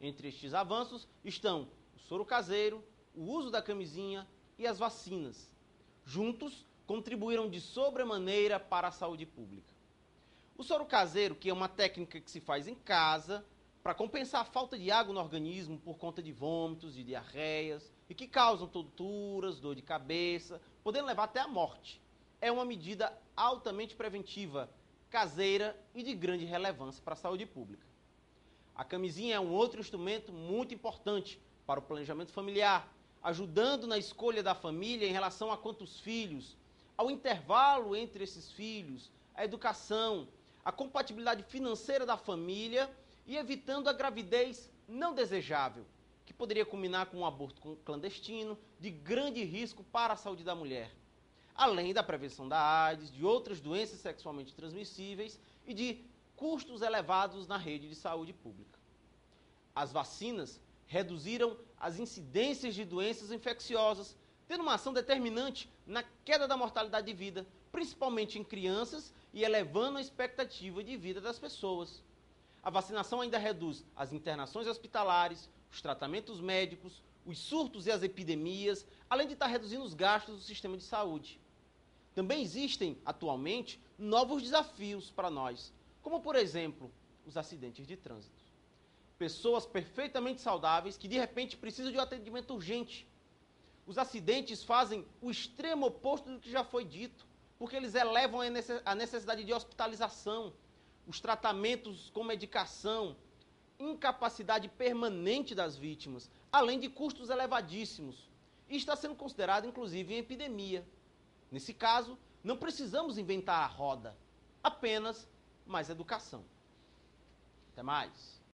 Entre estes avanços estão o soro caseiro, o uso da camisinha e as vacinas. Juntos, contribuíram de sobremaneira para a saúde pública. O soro caseiro, que é uma técnica que se faz em casa para compensar a falta de água no organismo por conta de vômitos, de diarreias e que causam tonturas, dor de cabeça, podendo levar até a morte. É uma medida altamente preventiva, caseira e de grande relevância para a saúde pública. A camisinha é um outro instrumento muito importante para o planejamento familiar, ajudando na escolha da família em relação a quantos filhos, ao intervalo entre esses filhos, a educação, a compatibilidade financeira da família e evitando a gravidez não desejável, que poderia culminar com um aborto clandestino de grande risco para a saúde da mulher, além da prevenção da AIDS, de outras doenças sexualmente transmissíveis e de custos elevados na rede de saúde pública. As vacinas reduziram as incidências de doenças infecciosas, tendo uma ação determinante na queda da mortalidade de vida, principalmente em crianças, e elevando a expectativa de vida das pessoas. A vacinação ainda reduz as internações hospitalares, os tratamentos médicos, os surtos e as epidemias, além de estar reduzindo os gastos do sistema de saúde. Também existem, atualmente, novos desafios para nós, como, por exemplo, os acidentes de trânsito. Pessoas perfeitamente saudáveis que, de repente, precisam de um atendimento urgente. Os acidentes fazem o extremo oposto do que já foi dito, porque eles elevam a necessidade de hospitalização, os tratamentos com medicação, incapacidade permanente das vítimas, além de custos elevadíssimos. E está sendo considerado, inclusive, em epidemia. Nesse caso, não precisamos inventar a roda, apenas mais educação. Até mais.